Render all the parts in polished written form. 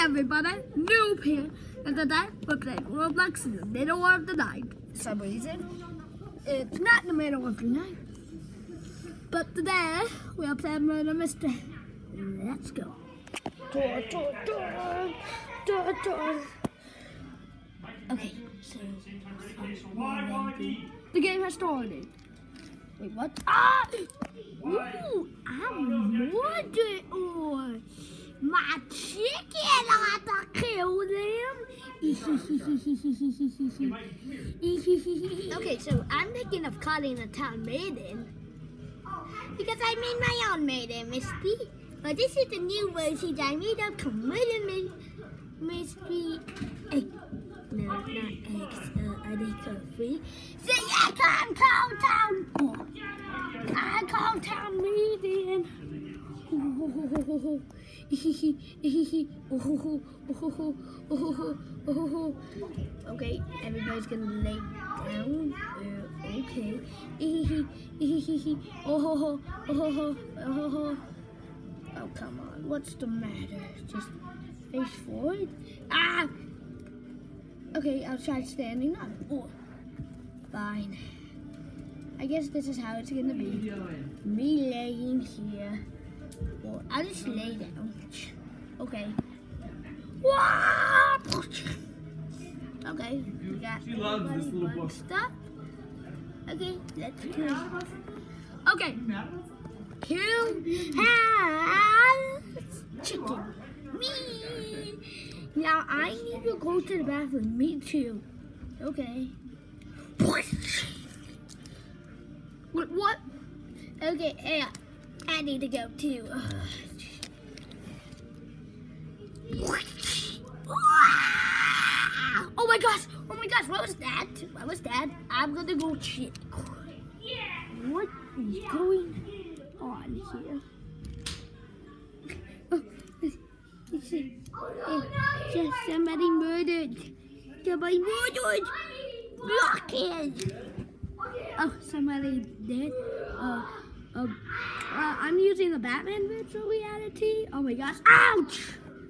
everybody, Noob here, and today we're playing Roblox in the middle of the night. For some reason, it's not the middle of the night, but today we are playing Murder Mystery. Let's go. Okay, so the game has started. Wait, what? Ah! Ooh, I'm wondering. Oh, my chicken! I have to kill them. Okay, so I'm thinking of calling a town maiden because I made my own maiden mystery. But this is the new version I made up for Murder Mystery. No, not eggs. I think free. So I can't call town. Oh, I call town meeting. Okay, everybody's gonna lay down. Okay. Oh, come on. What's the matter? Just face forward. Ah! Okay, I'll try standing up. Oh, fine. I guess this is how it's gonna be. Me laying here. Well, I'll just lay down. Okay. Okay, we got everybody stuff. Okay, let's go. Okay. Who has chicken? Me. Now I need to go to the bathroom. Me too. Okay. What? Okay, yeah. I need to go too. Oh my gosh! Oh my gosh! What was that? What was that? I'm gonna go check. What is going on here? Just somebody murdered. Somebody murdered. Blockhead. Oh, somebody did. I'm using the Batman virtual reality. Oh my gosh! Ouch!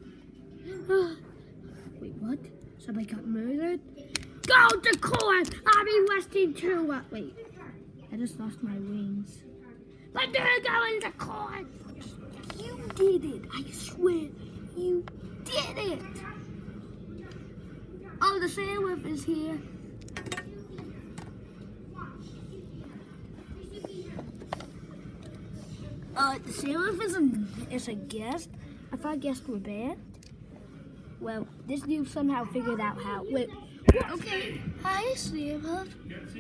Wait, what? Somebody got murdered? Go to court! I'll be arrested too. Wait, I just lost my wings. But they're going to court. You did it! I swear, you did it! Oh, the sheriff is here. The sheriff is a guest. I thought guests were bad. Well, this dude somehow figured out how. Wait. Okay. Hi, sheriff.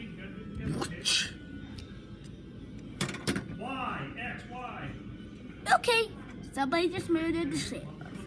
Y, X, Y. Okay. Somebody just murdered the sheriff.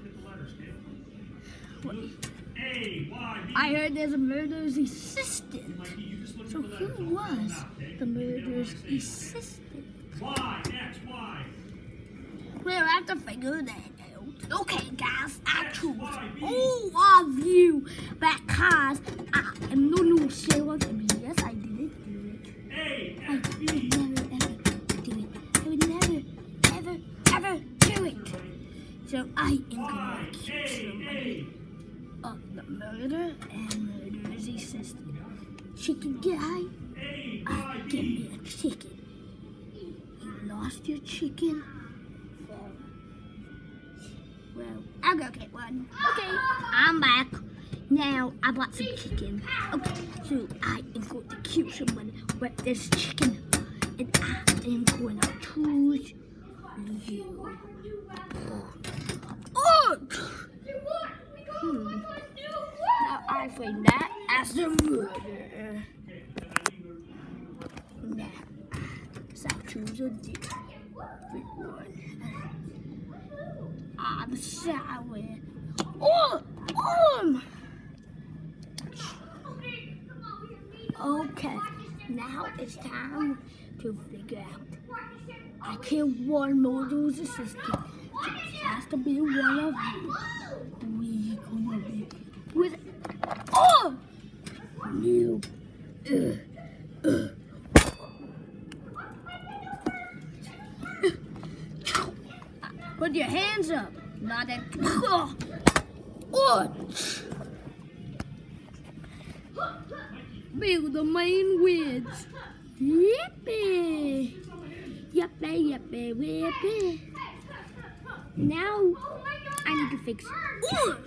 Wait. A, Y, B. I heard there's a murderer's assistant. So who was the murderer's assistant? Y, X, Y. We'll have to figure that out. Okay, guys, I choose all of you because I am the new sheriff. And yes, I didn't do it. A, I X, would B. never, ever do it. I would never, ever do it. So I am going to kill somebody of the murder and murderer's assistant. Chicken guy, give me a chicken. You lost your chicken? Well, I'll go get one. Okay, I'm back. Now I bought some chicken. Okay, so I am going to kill someone with this chicken. And I am going to choose you. Oh! Now I find that as a murderer. Now, so I'll choose a different one. I'm sorry. Oh! Okay, now it's time to figure out. I killed one murderer's assistant. So it has to be one of you. We gonna be with. Oh! You. Put your hands up. Not that. Ouch! Bill the main wins. Yippee! Yippee, yippee, yippee. Now, I need to fix it.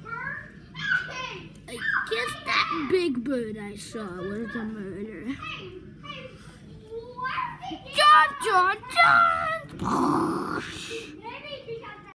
I guess that big bird I saw was the murderer. John, John, John!